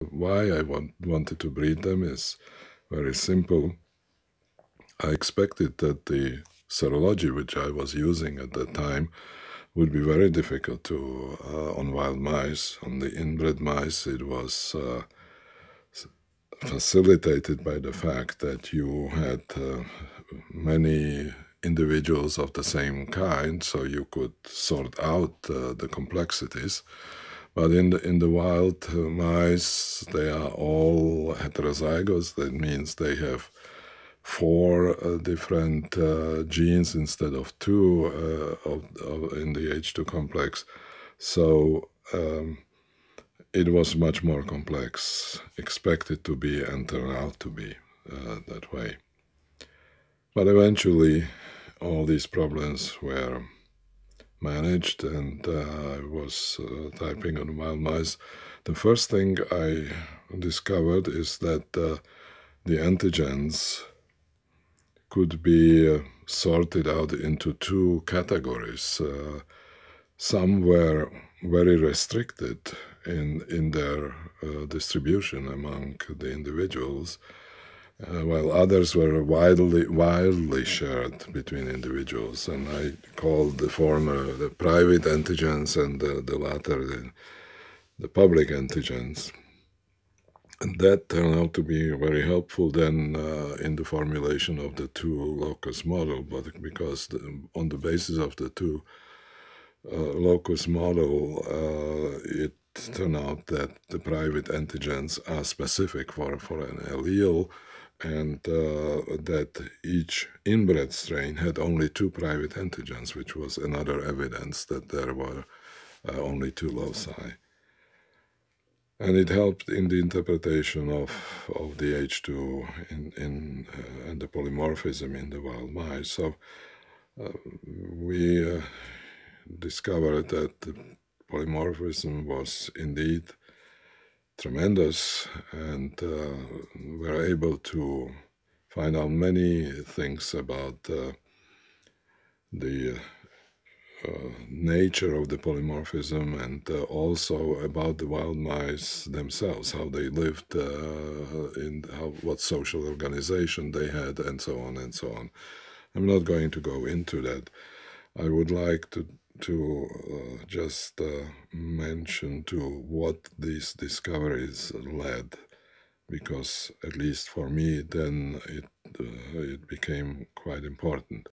Why I wanted to breed them is very simple. I expected that the serology which I was using at that time would be very difficult to on wild mice. On the inbred mice, it was facilitated by the fact that you had many individuals of the same kind, so you could sort out the complexities. But in the wild mice, they are all heterozygotes. That means they have 4 different genes instead of 2 in the H2 complex. So it was much more complex, expected to be and turned out to be that way. But eventually all these problems were managed, and I was typing on wild mice. The first thing I discovered is that the antigens could be sorted out into 2 categories. Some were very restricted in their distribution among the individuals, while others were widely shared between individuals. And I called the former the private antigens and the latter the public antigens. And that turned out to be very helpful then in the formulation of the two-locus model, but because on the basis of the two-locus model, it turned out that the private antigens are specific for an allele, and that each inbred strain had only 2 private antigens, which was another evidence that there were only 2 loci. And it helped in the interpretation of the H2 and the polymorphism in the wild mice. So we discovered that the polymorphism was indeed tremendous, and were able to find out many things about the nature of the polymorphism, and also about the wild mice themselves, how they lived, what social organization they had, and so on and so on. I'm not going to go into that. I would like to just mention to what these discoveries led, because at least for me then it became quite important.